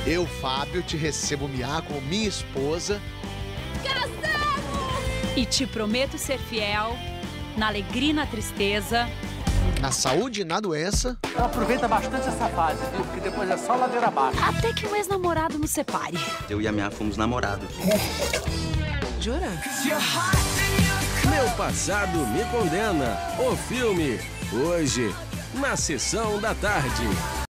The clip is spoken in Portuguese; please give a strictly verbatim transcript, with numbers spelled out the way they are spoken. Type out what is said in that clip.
Eu, Fábio, te recebo Mia como minha esposa. Casamos! E te prometo ser fiel, na alegria e na tristeza. Na saúde e na doença. Então aproveita bastante essa fase, viu? Porque depois é só ladeira abaixo. Até que um ex-namorado nos separe. Eu e a Mia fomos namorados. Jura? Meu Passado Me Condena. O filme, hoje, na Sessão da Tarde.